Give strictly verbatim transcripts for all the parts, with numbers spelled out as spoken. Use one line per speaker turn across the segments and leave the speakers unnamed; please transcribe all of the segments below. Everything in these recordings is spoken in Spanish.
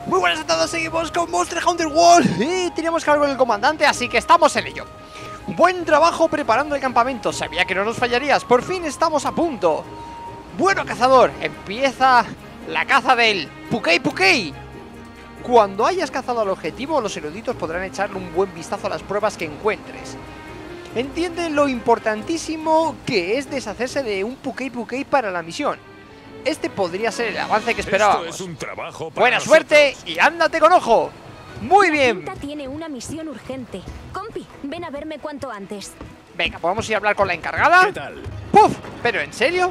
Muy buenas a todos, seguimos con Monster Hunter World y tenemos que hablar con el comandante, así que estamos en ello. Buen trabajo preparando el campamento, sabía que no nos fallarías, por fin estamos a punto. Bueno, cazador, empieza la caza del Pukei Pukei. Cuando hayas cazado al objetivo, los eruditos podrán echarle un buen vistazo a las pruebas que encuentres. Entiende lo importantísimo que es deshacerse de un Pukei Pukei para la misión. Este podría ser el avance que esperábamos.
Esto es un trabajo para
Buena
nosotros.
Suerte y ándate con ojo. Muy bien.
La Junta tiene una misión urgente. Compi, ven a verme cuanto antes.
Venga, podemos ir a hablar con la encargada.
¿Qué tal?
¡Puf! ¿Pero en serio?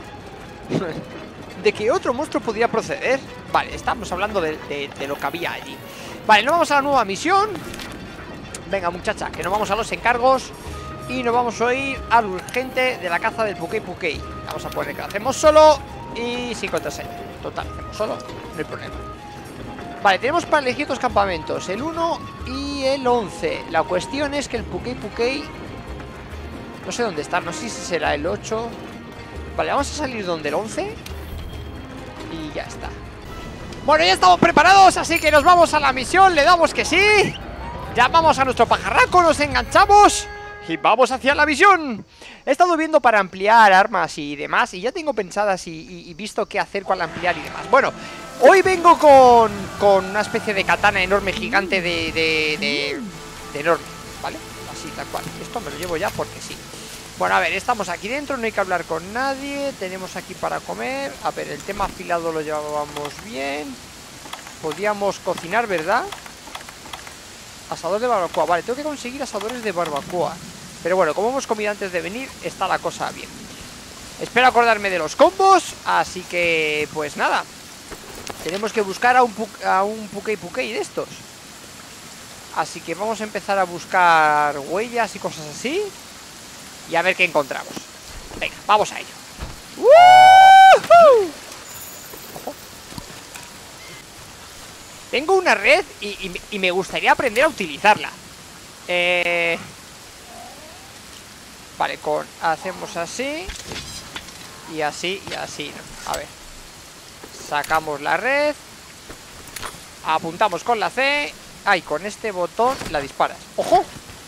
¿De qué otro monstruo podría proceder? Vale, estamos hablando de, de, de lo que había allí. Vale, nos vamos a la nueva misión. Venga, muchacha, que nos vamos a los encargos y nos vamos a ir al urgente de la caza del Pukei Pukei. Vamos a poner que lo hacemos solo y sin contraseña. Total, hacemos solo, no hay problema. Vale, tenemos para elegir dos campamentos, el uno y el once. La cuestión es que el Pukei Pukei no sé dónde está, no sé si será el ocho. Vale, vamos a salir donde el once y ya está. Bueno, ya estamos preparados, así que nos vamos a la misión. Le damos que sí. Llamamos a nuestro pajarraco, nos enganchamos y vamos hacia la misión. He estado viendo para ampliar armas y demás, y ya tengo pensadas y, y, y visto qué hacer con ampliar y demás. Bueno, hoy vengo con, con una especie de katana enorme, gigante de, de, de, de enorme, ¿vale? Así, tal cual. Esto me lo llevo ya porque sí. Bueno, a ver, estamos aquí dentro, no hay que hablar con nadie. Tenemos aquí para comer. A ver, el tema afilado lo llevábamos bien. Podíamos cocinar, ¿verdad? Asador de barbacoa, vale, tengo que conseguir asadores de barbacoa. Pero bueno, como hemos comido antes de venir, está la cosa bien. Espero acordarme de los combos, así que, pues nada. Tenemos que buscar a un, pu a un Pukei Pukei de estos. Así que vamos a empezar a buscar huellas y cosas así. Y a ver qué encontramos. Venga, vamos a ello. ¡Woohoo! Ojo. Tengo una red y, y, y me gustaría aprender a utilizarla. Eh... Vale, con hacemos así y así y así, ¿no? A ver. Sacamos la red. Apuntamos con la C. Ay, con este botón la disparas. ¡Ojo!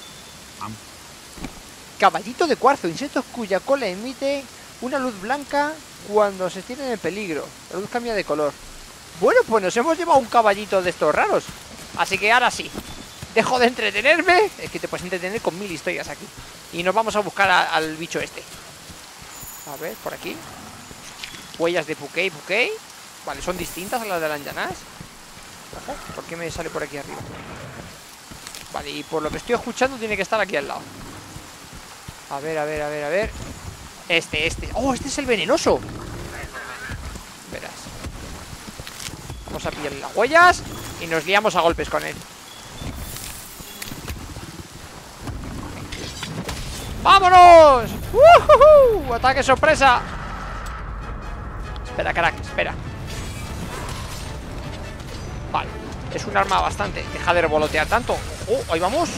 Caballito de cuarzo, insectos cuya cola emite una luz blanca cuando se tienen en peligro. La luz cambia de color. Bueno, pues nos hemos llevado un caballito de estos raros. Así que ahora sí, dejo de entretenerme. Es que te puedes entretener con mil historias aquí. Y nos vamos a buscar a, al bicho este. A ver, por aquí. Huellas de Pukei Pukei. Vale, son distintas a las de Lanjanás. Ojo, ¿por qué me sale por aquí arriba? Vale, y por lo que estoy escuchando tiene que estar aquí al lado. A ver, a ver, a ver, a ver. Este, este. ¡Oh, este es el venenoso! Verás. Vamos a pillarle las huellas y nos liamos a golpes con él. ¡Vámonos! ¡Uh-huh-huh! ¡Ataque sorpresa! Espera, crack, espera. Vale, es un arma bastante. Deja de revolotear tanto. ¡Oh, ahí vamos!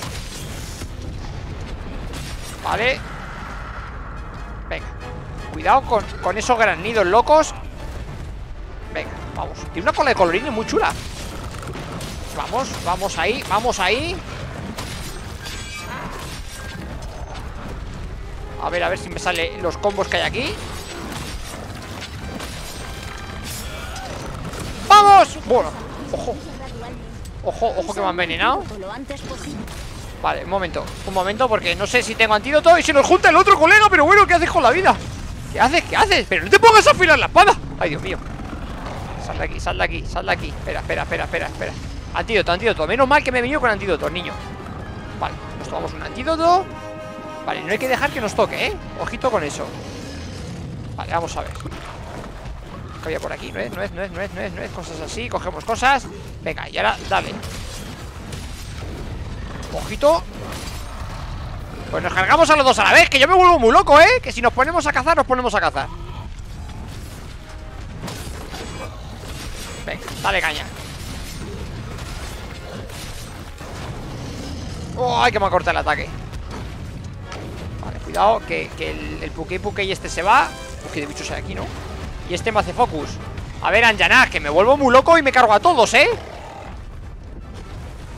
Vale. Venga. Cuidado con, con esos granidos locos. Venga, vamos. Tiene una cola de colorín muy chula. Vamos, vamos ahí, vamos ahí. A ver, a ver si me salen los combos que hay aquí. ¡Vamos! Bueno, ojo. Ojo, ojo que me han envenenado. Vale, un momento, un momento, porque no sé si tengo antídoto y se nos junta el otro colega, pero bueno, ¿qué haces con la vida? ¿Qué haces? ¿Qué haces? Pero no te pongas a afilar la espada. Ay, Dios mío. Sal de aquí, sal de aquí, sal de aquí. Espera, espera, espera, espera, espera. Antídoto, antídoto. Menos mal que me he venido con antídoto, niño. Vale, nos tomamos un antídoto. Vale, no hay que dejar que nos toque, ¿eh? Ojito con eso. Vale, vamos a ver. ¿Qué había por aquí? No es, no es, no es, no es, no es, no es. Cosas así, cogemos cosas. Venga, y ahora, dale. Ojito. Pues nos cargamos a los dos a la vez. Que yo me vuelvo muy loco, ¿eh? Que si nos ponemos a cazar, nos ponemos a cazar. Venga, dale caña. Oh, ay, que me ha cortado el ataque. Vale, cuidado, que, que el, el Pukei Pukei este se va. Uy, que de bichos hay aquí, ¿no? Y este me hace focus. A ver, Anjanath, que me vuelvo muy loco y me cargo a todos, ¿eh?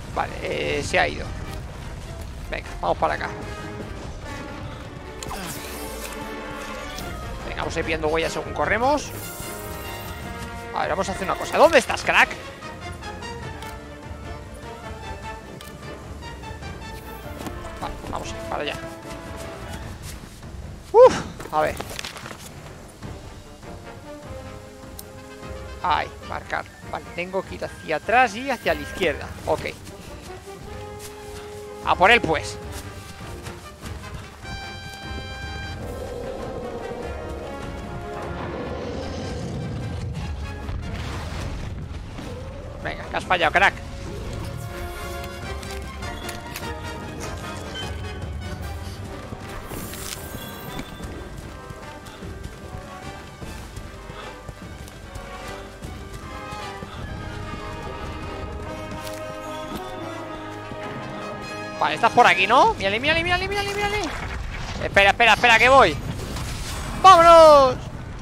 Vale, eh, se ha ido. Venga, vamos para acá. Venga, vamos a ir viendo huellas según corremos. A ver, vamos a hacer una cosa. ¿Dónde estás, crack? Vale, vamos a ir para allá. Uf, a ver. Ahí, marcar. Vale, tengo que ir hacia atrás y hacia la izquierda. Ok. A por él, pues. Venga, que has fallado, crack. Vale, estás por aquí, ¿no? Mírale, mírale, mírale, mírale, mírale. Espera, espera, espera, que voy. ¡Vámonos!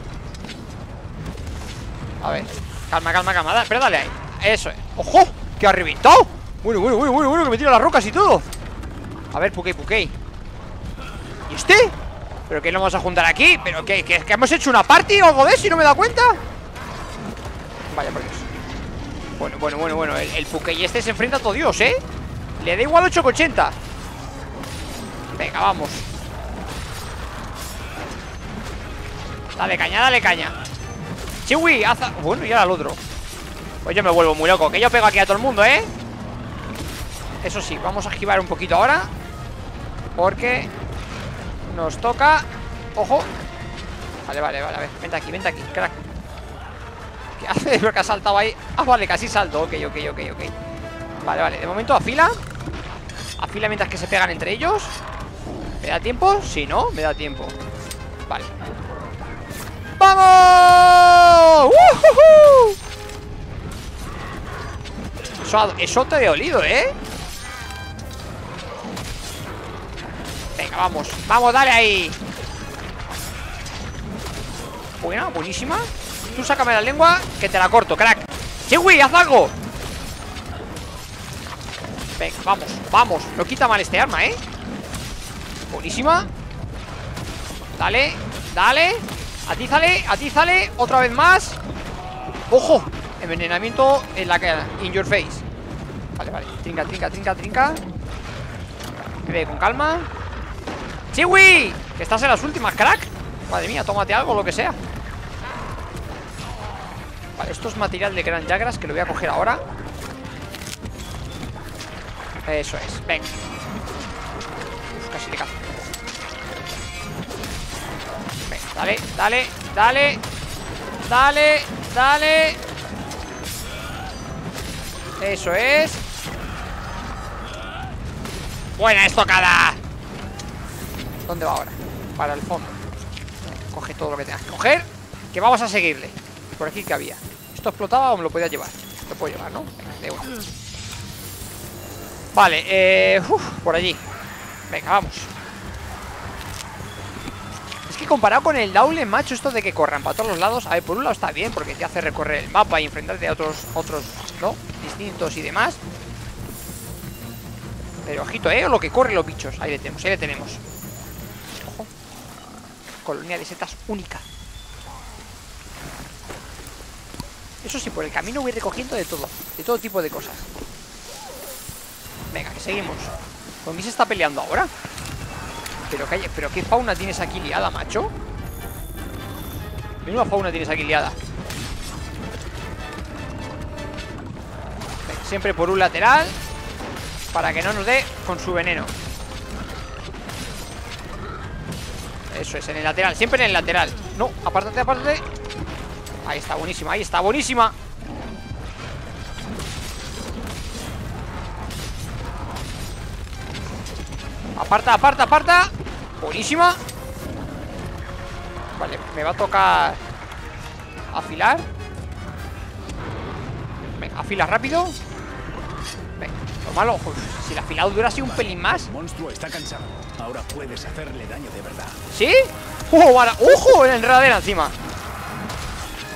A ver, calma, calma, calma. Dale, pero dale ahí. Eso es. ¡Ojo! ¡Que ha reventado! Bueno, bueno, bueno, bueno, bueno, que me tira las rocas y todo. A ver, Pukei, Pukei. ¿Y este? ¿Pero qué lo vamos a juntar aquí? ¿Pero qué? ¿Que, que hemos hecho una party o algo de eso y no me da cuenta? Vaya por Dios. Bueno, bueno, bueno, bueno. El, el Pukei este se enfrenta a todo Dios, ¿eh? Le da igual ocho ochenta. Venga, vamos. Dale caña, dale caña. Chiwi, haz... Bueno, y ahora el otro. Pues yo me vuelvo muy loco. Que yo pego aquí a todo el mundo, ¿eh? Eso sí, vamos a esquivar un poquito ahora. Porque nos toca... Ojo. Vale, vale, vale, a ver, vente aquí, vente aquí, crack. ¿Qué hace? Porque ha saltado ahí. Ah, vale, casi salto, ok, ok, ok, ok. Vale, vale, de momento afila. Afila mientras que se pegan entre ellos. ¿Me da tiempo? Sí, ¿no? Me da tiempo. Vale. ¡Vamos! ¡Uh-huh-huh! Eso, eso te he olido, ¿eh? Venga, vamos. Vamos, dale ahí. Buena, buenísima. Tú sácame la lengua, que te la corto, crack. ¡Chiwi, haz algo! Venga, vamos, vamos. No quita mal este arma, ¿eh? Buenísima. Dale, dale. Atízale, atízale. Otra vez más. ¡Ojo! Envenenamiento en la cara. In your face. Vale, vale. Trinca, trinca, trinca, trinca. Ve con calma. ¡Chiwi! Que estás en las últimas, crack. Madre mía, tómate algo, lo que sea. Vale, esto es material de Gran Jagras, que lo voy a coger ahora. Eso es, venga. Uf, casi le cazo. Venga, dale, dale, dale. Dale, dale. Eso es. Buena estocada. ¿Dónde va ahora? Para el fondo. Coge todo lo que tengas que coger, que vamos a seguirle. Por aquí que había. ¿Esto explotaba o me lo podía llevar? Lo puedo llevar, ¿no? Venga, de una. Vale, eh... uf, por allí. Venga, vamos. Es que comparado con el Daule, macho, esto de que corran para todos los lados, a ver, por un lado está bien, porque te hace recorrer el mapa y enfrentarte a otros, otros, ¿no? Distintos y demás. Pero ojito, ¿eh? Lo que corre los bichos. Ahí le tenemos, ahí le tenemos. Ojo. Colonia de setas única. Eso sí, por el camino voy recogiendo de todo. De todo tipo de cosas. Venga, que seguimos. ¿Con quién se está peleando ahora? Pero, que, pero qué fauna tienes aquí liada, macho. Menuda fauna tienes aquí liada. Venga, siempre por un lateral, para que no nos dé con su veneno. Eso es, en el lateral, siempre en el lateral. No, apártate, apártate. Ahí está, buenísima, ahí está, buenísima. Aparta, aparta, aparta. Buenísima. Vale, me va a tocar afilar. Venga, afila rápido. Venga, lo malo, uf, si el afilado dura así un pelín más.
El monstruo está cansado. Ahora puedes hacerle daño de verdad.
¿Sí? ¡Oh, vale! ¡Ojo! En la enredadera encima.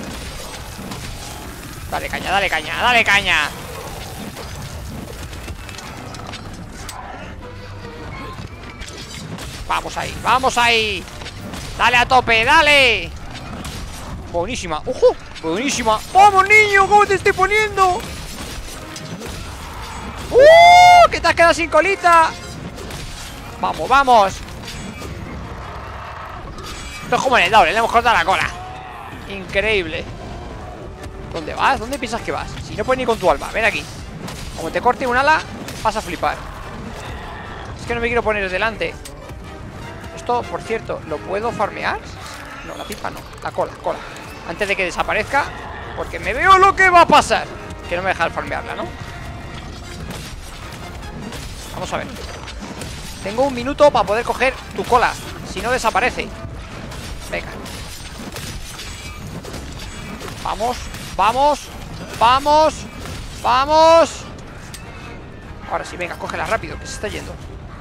Dale caña, dale caña, dale caña. Vamos ahí, vamos ahí. Dale a tope, dale. Buenísima, ojo, buenísima. ¡Vamos, niño! ¿Cómo te estoy poniendo? ¡Uh! ¡Que te has quedado sin colita! Vamos, vamos. Esto es como en el doble, le hemos cortado la cola. Increíble. ¿Dónde vas? ¿Dónde piensas que vas? Si no puedes ni con tu alma, ven aquí. Como te corte un ala, vas a flipar. Es que no me quiero poner delante. Esto, por cierto, ¿lo puedo farmear? No, la pipa no, la cola, cola. Antes de que desaparezca, porque me veo lo que va a pasar. Que no me deja de farmearla, ¿no? Vamos a ver. Tengo un minuto para poder coger tu cola. Si no, desaparece. Venga. Vamos, vamos, vamos, vamos. Ahora sí, venga, cógela rápido, que se está yendo.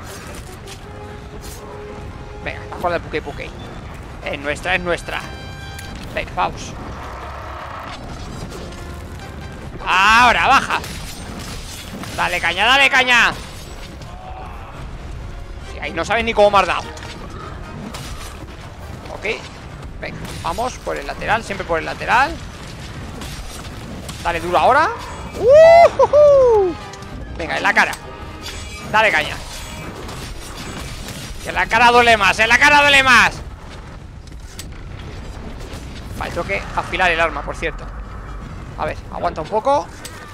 Venga, la cola de Puke Puke. Es nuestra, es nuestra. Venga, vamos. Ahora, baja. Dale caña, dale caña. Sí, ahí no sabes ni cómo me has dado. Ok. Venga, vamos por el lateral, siempre por el lateral. Dale duro ahora. uh, uh, uh. Venga, en la cara. Dale caña. Que en la cara duele más, en la cara duele más. Vale, tengo que afilar el arma, por cierto. A ver, aguanta un poco.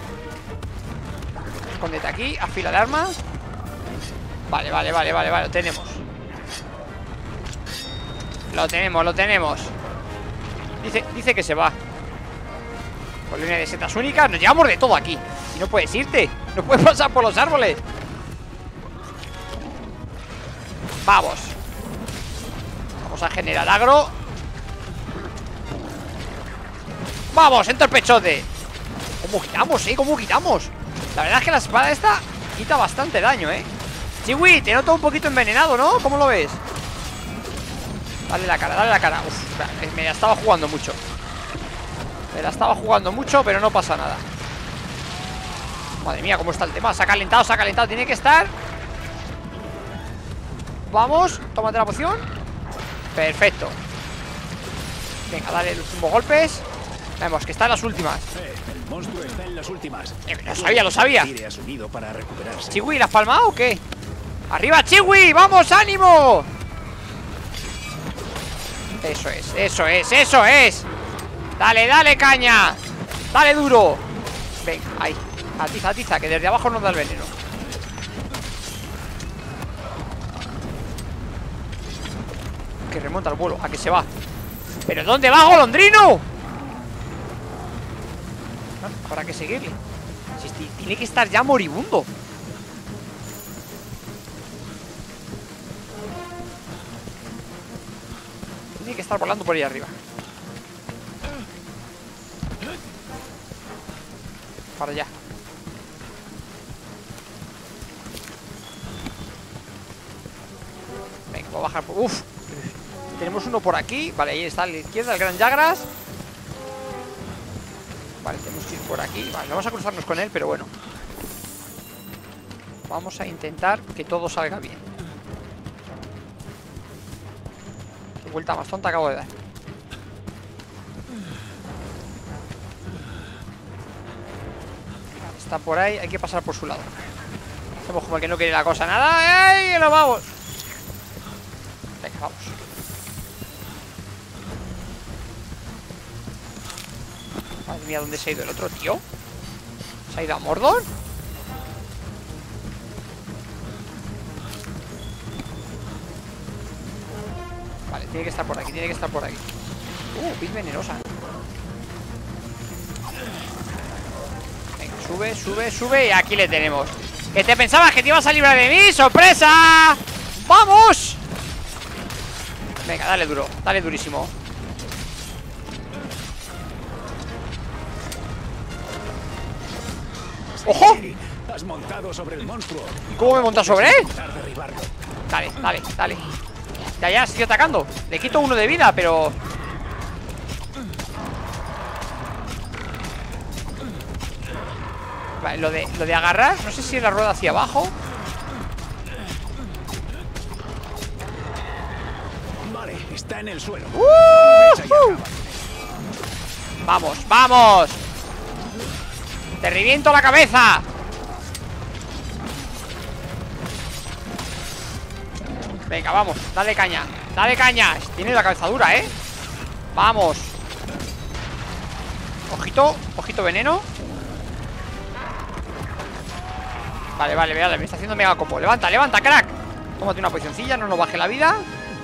Escóndete aquí, afila el arma. Vale, vale, vale, vale, vale, lo tenemos. Lo tenemos, lo tenemos. Dice, dice que se va. Colonia de setas únicas. Nos llevamos de todo aquí. Y no puedes irte. No puedes pasar por los árboles. Vamos. Vamos a generar agro. Vamos, entra el pechote. ¿Cómo quitamos, eh? ¿Cómo quitamos? La verdad es que la espada esta quita bastante daño, eh. Chiwi, te noto un poquito envenenado, ¿no? ¿Cómo lo ves? Dale la cara, dale la cara. Uf, me la estaba jugando mucho. Me la estaba jugando mucho, pero no pasa nada. Madre mía, cómo está el tema. Se ha calentado, se ha calentado. Tiene que estar. Vamos, tómate la poción. Perfecto. Venga, dale los últimos golpes. Vemos que está en las últimas.
Eh, el monstruo está en las últimas.
Eh, lo sabía, lo sabía.
Tire a su nido para recuperarse.
Chiwi, ¿la has palmado o qué? ¡Arriba, Chiwi! ¡Vamos, ánimo! Eso es, eso es, eso es. Dale, dale, caña. Dale duro. Venga, ahí. Atiza, atiza, que desde abajo nos da el veneno. Que remonta el vuelo, a que se va. ¿Pero dónde va, golondrino? Habrá que seguirle. Si tiene que estar ya moribundo. Tiene que estar volando por ahí arriba. Para allá. Venga, voy a bajar por... Uf. Tenemos uno por aquí. Vale, ahí está a la izquierda, el gran Yagras. Vale, tenemos que ir por aquí. Vale, vamos a cruzarnos con él, pero bueno. Vamos a intentar que todo salga bien. Qué vuelta más tonta acabo de dar. Vale, está por ahí, hay que pasar por su lado. Hacemos como que no quiere la cosa nada. ¡Ey! ¡Que nos vamos! Venga, vamos. Madre mía, ¿dónde se ha ido el otro tío? ¿Se ha ido a Mordor? Vale, tiene que estar por aquí, tiene que estar por aquí. Uh, pit venenosa. Venga, sube, sube, sube. Y aquí le tenemos. ¿Que te pensabas que te ibas a librar de mí? ¡Sorpresa! ¡Vamos! Venga, dale duro, dale durísimo. ¡Ojo!
Has montado sobre el monstruo.
¿Y cómo me montas sobre él?
Derribarlo.
Dale, dale, dale. Ya, ya, sigue atacando. Le quito uno de vida, pero... Vale, lo de, lo de agarrar. No sé si es la rueda hacia abajo.
Está en el suelo.
¡Uh!
Aprovecha y acaba.
¡Vamos, vamos! ¡Te reviento la cabeza! Venga, vamos, dale caña. Dale caña. Tiene la cabeza dura, ¿eh? Vamos. Ojito, ojito veneno. Vale, vale, vale, me está haciendo mega combo. Levanta, levanta, crack. Tómate una posicioncilla, no nos baje la vida.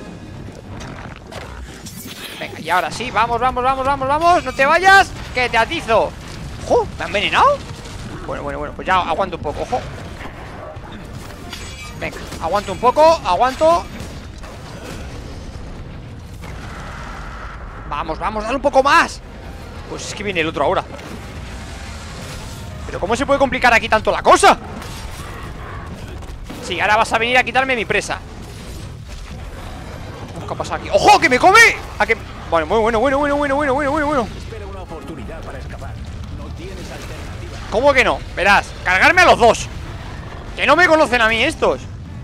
Venga, y ahora sí, vamos, vamos, vamos, vamos, vamos. No te vayas, que te atizo. ¡Ojo! ¿Me ha envenenado? Bueno, bueno, bueno, pues ya aguanto un poco, ojo. Venga, aguanto un poco, aguanto. Vamos, vamos, dale un poco más. Pues es que viene el otro ahora. Pero ¿cómo se puede complicar aquí tanto la cosa? Sí, ahora vas a venir a quitarme mi presa. ¿Qué ha pasado aquí? ¡Ojo, que me come! ¿A que... Bueno, muy bueno, bueno, bueno, bueno, bueno, bueno, bueno, bueno.
Espera una oportunidad para escapar. No tienes alternativa.
¿Cómo que no? Verás, cargarme a los dos. Que no me conocen a mí estos.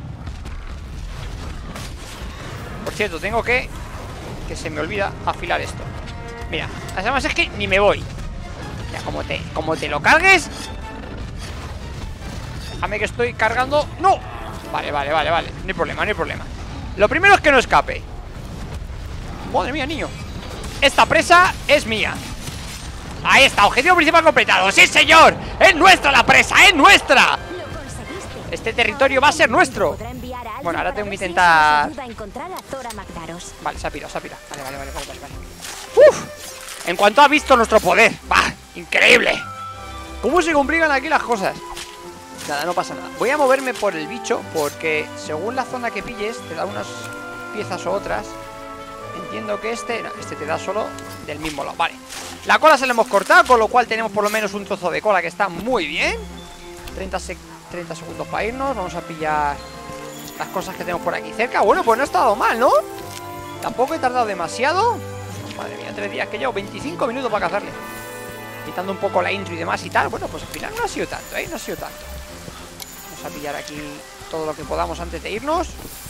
Por cierto, tengo que... Que se me olvida afilar esto. Mira, además es que ni me voy. Ya, como te, como te lo cargues. Déjame que estoy cargando. ¡No! Vale, vale, vale, vale. No hay problema, no hay problema. Lo primero es que no escape. Madre mía, niño. Esta presa es mía. Ahí está, objetivo principal completado. ¡Sí, señor! ¡Es nuestra la presa! ¡Es nuestra! Este territorio va a ser nuestro. Bueno, ahora tengo que intentar... Vale, se ha pirado, se ha pirado. Vale, vale, vale, vale, vale, vale. ¡Uf! En cuanto ha visto nuestro poder. ¡Bah! ¡Increíble! ¿Cómo se complican aquí las cosas? Nada, no pasa nada. Voy a moverme por el bicho porque según la zona que pilles te da unas piezas o otras. Entiendo que este... No, este te da solo del mismo lado. Vale. La cola se la hemos cortado, con lo cual tenemos por lo menos un trozo de cola que está muy bien. treinta, sec treinta segundos para irnos. Vamos a pillar las cosas que tenemos por aquí cerca. Bueno, pues no ha estado mal, ¿no? Tampoco he tardado demasiado. Madre mía, tres días que llevo, veinticinco minutos para cazarle. Quitando un poco la intro y demás y tal. Bueno, pues al final no ha sido tanto, ¿eh? No ha sido tanto. Vamos a pillar aquí todo lo que podamos antes de irnos.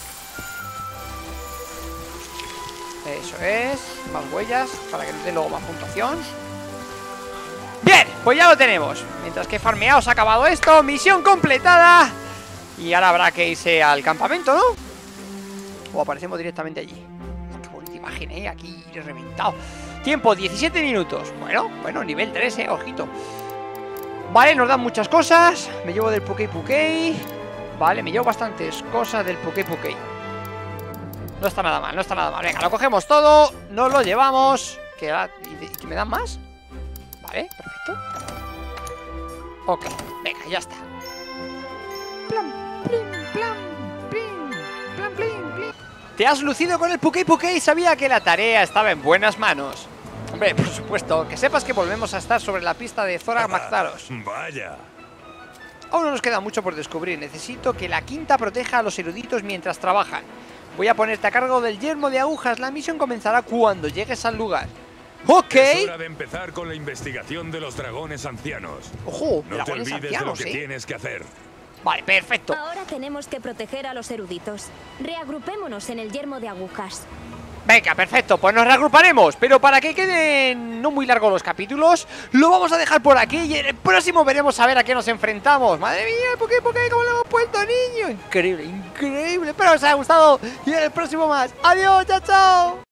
Eso es. Más huellas para que nos dé luego más puntuación. Bien, pues ya lo tenemos. Mientras que farmeaos ha acabado esto. Misión completada. Y ahora habrá que irse al campamento, ¿no? O aparecemos directamente allí. Qué bonita imagen, ¿eh? Aquí reventado. Tiempo, diecisiete minutos. Bueno, bueno, nivel tres, ¿eh? Ojito. Vale, nos dan muchas cosas. Me llevo del Pukei Pukei. Vale, me llevo bastantes cosas del Pukei Pukei. No está nada mal, no está nada mal. Venga, lo cogemos todo. Nos lo llevamos. ¿Que, ¿Que me dan más? Vale, perfecto. Ok, venga, ya está. Plan, plin, plan, plin, plan, plin, plin. Te has lucido con el Pukei Pukei y sabía que la tarea estaba en buenas manos. Hombre, por supuesto, que sepas que volvemos a estar sobre la pista de Zorak Magdaros.
Vaya.
Aún no nos queda mucho por descubrir. Necesito que la quinta proteja a los eruditos mientras trabajan. Voy a ponerte a cargo del yermo de agujas. La misión comenzará cuando llegues al lugar. Ok.
Es hora de empezar con la investigación de los dragones ancianos.
Ojo,
no
dragones
te olvides
ancianos,
de lo que
¿eh?
tienes que hacer.
Vale, perfecto.
Ahora tenemos que proteger a los eruditos. Reagrupémonos en el yermo de agujas.
Venga, perfecto, pues nos reagruparemos. Pero para que queden no muy largos los capítulos, lo vamos a dejar por aquí. Y en el próximo veremos a ver a qué nos enfrentamos. Madre mía, ¿por qué, por qué, cómo lo hemos puesto, niño? Increíble, increíble. Espero que os haya gustado. Y en el próximo más. Adiós, chao, chao.